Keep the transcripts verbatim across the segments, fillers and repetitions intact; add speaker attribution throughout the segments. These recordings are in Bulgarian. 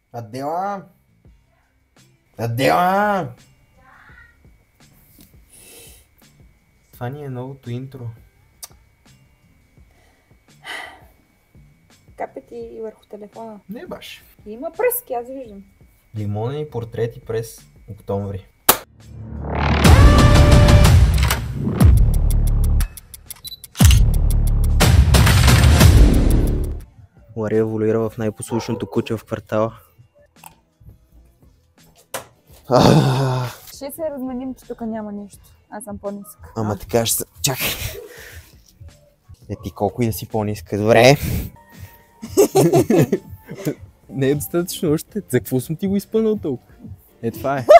Speaker 1: Адела! Адела! Това ни е новото интро.
Speaker 2: Капе ти и върху телефона.
Speaker 1: Не баш.
Speaker 2: Има пръски, аз виждам.
Speaker 1: Лимонени портрети през октомври. Лари еволюира в най-послушното куче в квартала.
Speaker 2: Ще се разменим, че тук няма нищо. Аз съм по-ниска.
Speaker 1: Ама така ще... Чакай! Е, ти колко и да си по-ниска. Добре! Не е достатъчно още. За какво съм ти го изпънал толкова? Е, това е.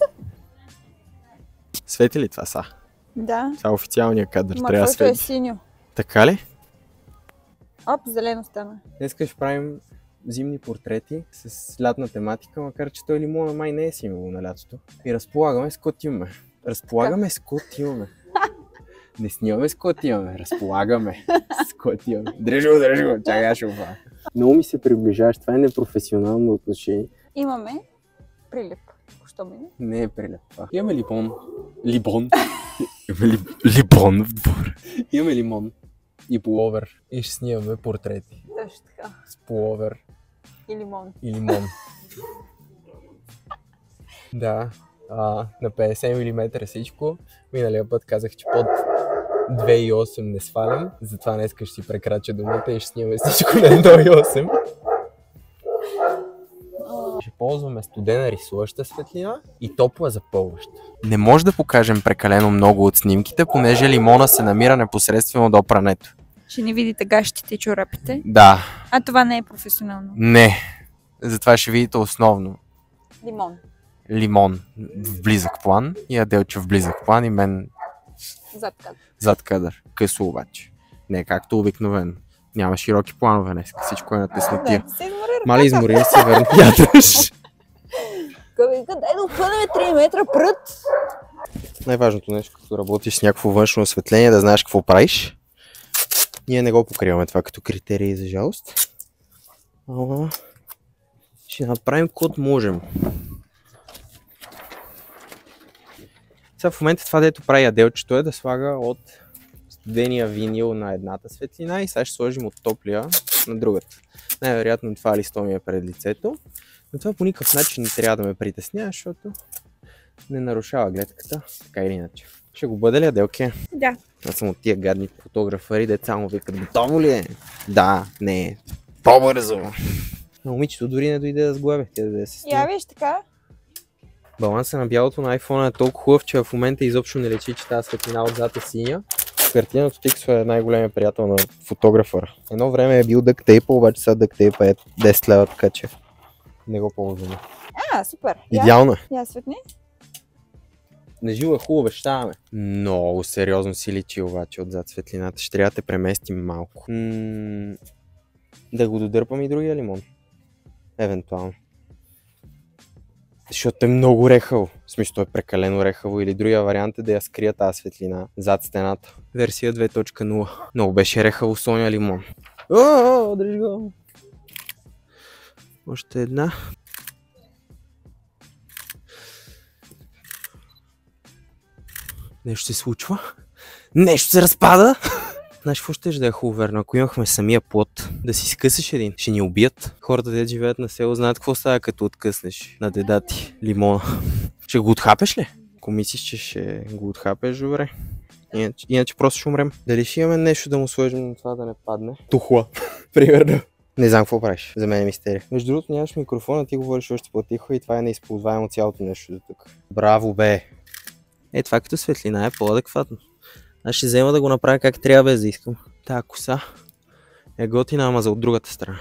Speaker 1: Свети ли това са?
Speaker 2: Да.
Speaker 1: Това е официалния кадър.
Speaker 2: Ма
Speaker 1: трябва да
Speaker 2: твоето е
Speaker 1: свети.
Speaker 2: синьо.
Speaker 1: Така ли?
Speaker 2: Оп, зелено стана.
Speaker 1: Днес ще правим зимни портрети с лятна тематика, макар че той лимона май не е символ на лятото. И разполагаме с кот имаме. Разполагаме с кот имаме. Не снимаме с кот имаме, разполагаме с кот имаме. Дръж го, дръж го, чакай аз ще оправя. Много ми се приближаваш, това е непрофесионално отношение.
Speaker 2: Имаме прилип. Що мине?
Speaker 1: Не е прилеп това. Имаме лимон. Либон. Имаме ли... либон в двора. Имаме лимон. И пуловер. И ще снимаме портрети.
Speaker 2: Точно така.
Speaker 1: С пуловер.
Speaker 2: И лимон.
Speaker 1: И лимон. Да. А, на петдесет милиметра е всичко. Миналия път казах, че под две цяло и осем не свалям. Затова днес ще си прекрача думата и ще снимаме всичко на едно цяло и осем. Ще ползваме студена рисуваща светлина и топла запълваща. Не може да покажем прекалено много от снимките, понеже лимона се намира непосредствено до прането.
Speaker 2: Ще ни видите гащите и чорапите.
Speaker 1: Да.
Speaker 2: А това не е професионално.
Speaker 1: Не. Затова ще видите основно
Speaker 2: Лимон.
Speaker 1: лимон в близък план и Аделче в близък план и мен
Speaker 2: Зад кадър.
Speaker 1: зад кадър. Късо обаче. Не както обикновено. Няма широки планове днес. Всичко е на теснотия.
Speaker 2: Да, се измори ръката.
Speaker 1: Мали измори се верно ядръж.
Speaker 2: Дай да отпънем три метра прът.
Speaker 1: Най-важното нещо, като работиш с някакво външно осветление, да знаеш какво правиш. Ние не го покриваме това като критерии, за жалост. Ама ще направим код можем. Сега в момента това, дето прави Аделчето, е да слага от студения винил на едната светлина и сега ще сложим от топлия на другата. Най-вероятно това листо ми е пред лицето, но това по никакъв начин не трябва да ме притеснява, защото не нарушава гледката, така или иначе. Ще го бъде ли, Аделке?
Speaker 2: Да.
Speaker 1: Аз съм от тия гадни фотографари, деца му викат, готово ли е? Да, не, по-бързо. На момичето дори не дойде да сглавя, тя да се снима.
Speaker 2: Я виж така.
Speaker 1: Балансът на бялото на iPhone е толкова хубав, че в момента изобщо не лечи, че тази светлина отзад е синя. Картиното Tixo е най-големият приятел на фотографъра. Едно време е бил дъктейпа, обаче сега дъктейпа е десет лева, така че не го ползваме.
Speaker 2: А, супер.
Speaker 1: Идеално е.
Speaker 2: Я светни.
Speaker 1: На живо е хубаво, обещаваме. Много сериозно си личи обаче отзад светлината. Ще трябва да те преместим малко. М- да го додърпам и другия лимон. Евентуално. Защото е много рехаво. В смисъл, е прекалено рехаво. Или другия вариант е да я скрия тази светлина зад стената. Версия две точка нула. Много беше рехаво Соня лимон. О, дръж го! Още една. Нещо се случва. Нещо се разпада. Знаеш какво ще да е хубаво, верно? Ако имахме самия плод, да си скъсаш един, ще ни убият. Хората, де живеят на село, знаят какво става, като откъснеш на деда ти лимона. Ще го отхапеш ли? Ако мислиш, че ще го отхапеш, добре. Иначе, иначе просто ще умрем. Дали ще имаме нещо да му сложим на това да не падне? Тухла, примерно. Не знам какво правиш. За мен е мистерия. Между другото, нямаш микрофона, ти говориш още по-тихо и това е неизползваемо цялото нещо до тук. Браво, бе! Е, това като светлина е по-адекватно. Аз ще взема да го направя как трябва, без да искам. Тая коса е готина, ама за от другата страна.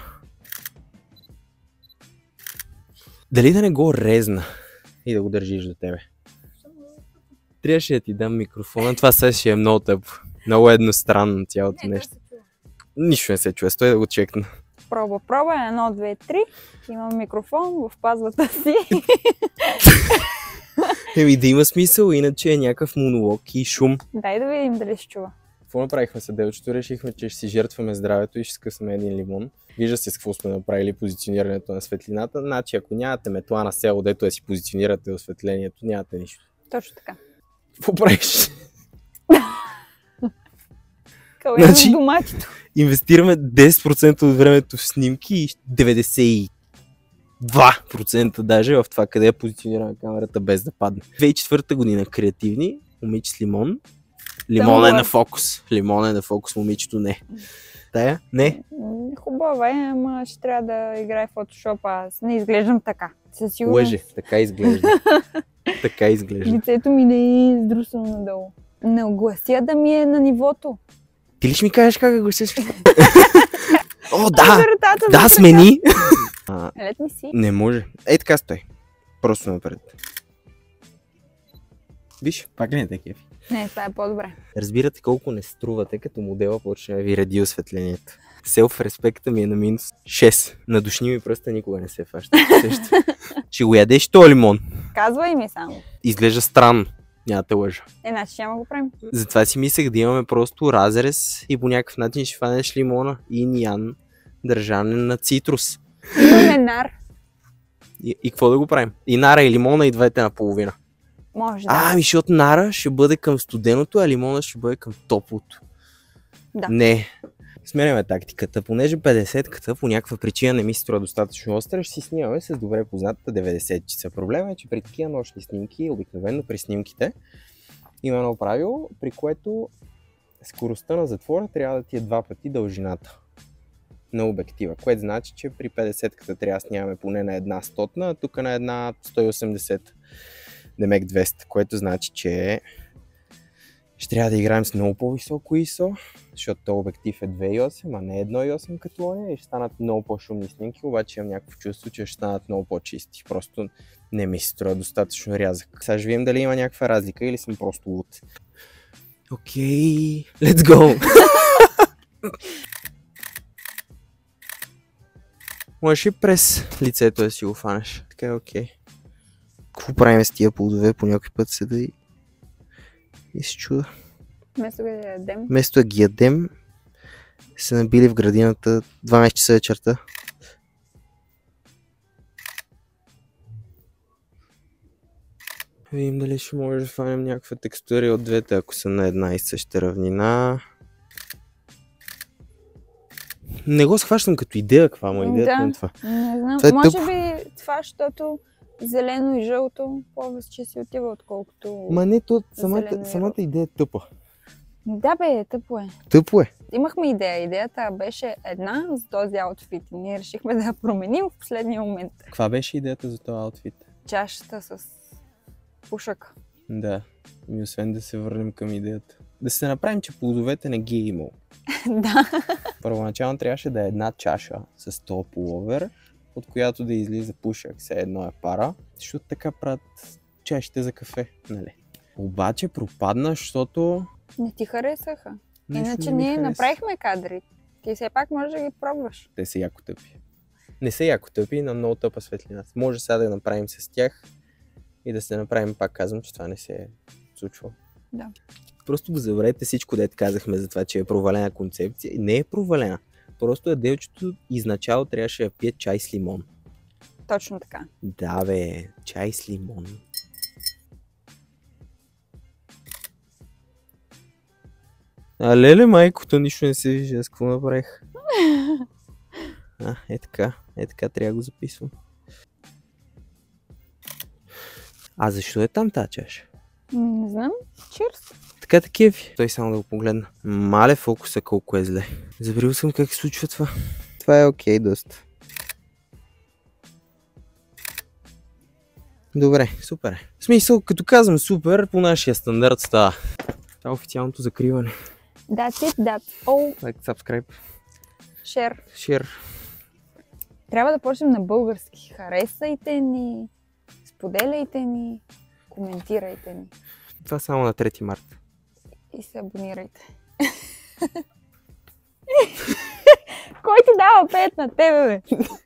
Speaker 1: Дали да не го резна и да го държиш до тебе? Трябваше да ти дам микрофона, това сега ще е много тъпо. Много едностранно цялото нещо. Нищо не се чува, стой да го чекна.
Speaker 2: Проба, проба, едно, две, три. Имам микрофон в пазвата си.
Speaker 1: Еми да има смисъл, иначе е някакъв монолог и шум.
Speaker 2: Дай да видим дали ще чува.
Speaker 1: Какво направихме с делчето? Решихме, че ще си жертваме здравето и ще скъсаме един лимон. Вижда се с какво сме направили позиционирането на светлината. Значи, ако нямате метла на село, дето да си позиционирате осветлението, нямате нищо.
Speaker 2: Точно така.
Speaker 1: Какво правиш?
Speaker 2: Калено значи, с доматито.
Speaker 1: Инвестираме десет процента от времето в снимки и деветдесет и два процента даже в това къде е позиционирана камерата без да падне. две хиляди и четвърта година креативни, момиче с лимон. Лимон е на фокус. Лимон е на фокус, момичето не. Тая? Не?
Speaker 2: Хубава е, ама ще трябва да играе в фотошопа. Аз не изглеждам така. Със сигурност.
Speaker 1: Лъже, така изглежда. Така изглежда.
Speaker 2: Лицето ми не е издрусано надолу. Не оглася да ми е на нивото.
Speaker 1: Ти ли ще ми кажеш как да гласиш? О, да!
Speaker 2: Резултата
Speaker 1: Да, смени!
Speaker 2: Лет ми си.
Speaker 1: Не може. Ей така стой. Просто напред. Виж, пак ли не те кефи?
Speaker 2: Не, това е по-добре.
Speaker 1: Разбирате колко не струвате, като модела почне да ви реди осветлението. Селф-респекта ми е на минус шест. На душни ми пръста никога не се фаща. Ще го ядеш то лимон.
Speaker 2: Казвай ми само.
Speaker 1: Изглежда странно. Няма да лъжа.
Speaker 2: Е, значи няма го правим.
Speaker 1: Затова си мислех да имаме просто разрез и по някакъв начин ще фанеш лимона и ян държане на цитрус.
Speaker 2: Имаме нар.
Speaker 1: И, и какво да го правим? И нара и лимона и двете наполовина.
Speaker 2: Може да.
Speaker 1: А, ами защото нара ще бъде към студеното, а лимона ще бъде към топлото.
Speaker 2: Да.
Speaker 1: Не. Сменяме тактиката. Понеже петдесетката по някаква причина не ми се струва достатъчно остра, ще си снимаме с добре познатата деветдесет часа. Проблема е, че при такива нощни снимки, обикновено при снимките, има едно правило, при което скоростта на затвора трябва да ти е два пъти дължината на обектива, което значи, че при петдесетката трябва да снимаме поне на една стотна, а тук на една сто и осемдесет. Демек двеста, което значи, че ще трябва да играем с много по-високо ай ес о, защото този обектив е две и осем, а не едно и осем като оня и ще станат много по-шумни снимки, обаче имам някакво чувство, че ще станат много по-чисти. Просто не ми се струва достатъчно рязък. Сега ще видим дали има някаква разлика или съм просто луд. Окей, okay, let's go! Можеш и през лицето да си го фанеш. Така е окей. Okay. Какво правим с тия плодове? По някой път седа и... и се чуда.
Speaker 2: Вместо да ги ядем.
Speaker 1: Вместо да ги ядем, се набили в градината дванайсет часа вечерта. Видим дали ще може да фанем някаква текстура от двете, ако са на една и съща равнина. Не го схващам като идея, каква му е идеята
Speaker 2: да,
Speaker 1: на това.
Speaker 2: Не знам,
Speaker 1: това е
Speaker 2: може
Speaker 1: тъп.
Speaker 2: би това, защото зелено и жълто повече си отива, отколкото...
Speaker 1: Ма не, то, самата, самата идея е тъпа.
Speaker 2: Да бе, тъпо е.
Speaker 1: Тъпо е.
Speaker 2: Имахме идея. Идеята беше една за този аутфит и ние решихме да я променим в последния момент.
Speaker 1: Каква беше идеята за този аутфит?
Speaker 2: Чашата с пушък.
Speaker 1: Да, и освен да се върнем към идеята. Да се направим, че плодовете не ги е имало.
Speaker 2: Да.
Speaker 1: Първоначално трябваше да е една чаша с този пуловер, от която да излиза пушък. Все едно е пара, защото така правят чашите за кафе, нали? Обаче пропадна, защото...
Speaker 2: Не ти харесаха.
Speaker 1: Нещо
Speaker 2: Иначе
Speaker 1: не ми
Speaker 2: ние
Speaker 1: хареса.
Speaker 2: направихме кадри. Ти все пак можеш да ги пробваш.
Speaker 1: Те са яко тъпи. Не са яко тъпи, на много тъпа светлина. Може сега да направим с тях и да се направим, пак казвам, че това не се е случвало.
Speaker 2: Да.
Speaker 1: Просто го забравете всичко, дето казахме за това, че е провалена концепция. Не е провалена. Просто е делчето изначало трябваше да пие чай с лимон.
Speaker 2: Точно така.
Speaker 1: Да бе, чай с лимон. А леле, майкото, нищо не се вижда, с какво направих? А, е така, е така, трябва да го записвам. А защо е там тази чаша?
Speaker 2: Не знам. Чирс.
Speaker 1: Така такива ви. Той само да го погледна. Мале фокуса колко е зле. Забрил съм как се случва това. Това е окей, доста. Добре, супер е. В смисъл, като казвам супер, по нашия стандарт става. Това е официалното закриване.
Speaker 2: That's it, that's all.
Speaker 1: Like, subscribe,
Speaker 2: Share.
Speaker 1: share.
Speaker 2: Трябва да почнем на български. Харесайте ни, споделяйте ни, коментирайте ни.
Speaker 1: Това само на трети март.
Speaker 2: И се абонирайте. Кой ти дава пет на тебе, бе?